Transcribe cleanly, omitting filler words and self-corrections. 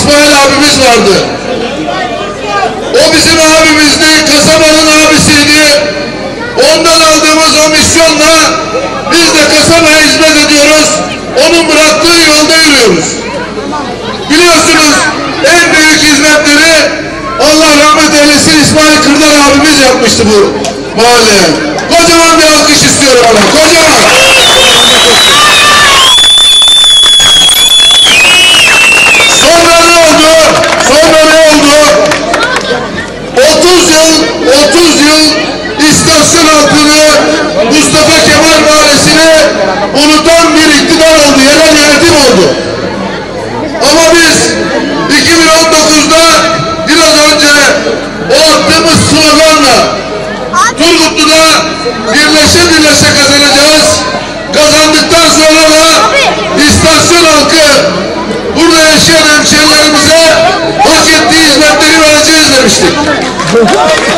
İsmail abimiz vardı. O bizim abimizdi, kasabanın abisiydi. Ondan aldığımız o misyonla biz de kasabaya hizmet ediyoruz. Onun bıraktığı yolda yürüyoruz. Biliyorsunuz en büyük hizmetleri Allah rahmet eylesin İsmail Kırdar abimiz yapmıştı bu mahalleye. Kocaman bir alkış istiyorum ona. Kocaman. Sonra ne oldu? 30 yıl istasyon halkını, Mustafa Kemal Mahallesi'ni unutan bir iktidar oldu, yerel yönetim oldu. Ama biz 2019'da biraz önce o attığımız sloganla Turgutlu'da birleşe kazanacağız. Kazandıktan sonra da istasyon halkı, burada yaşayan hemşehrilerimize hak ettiği hizmetleri vereceğiz demiştik.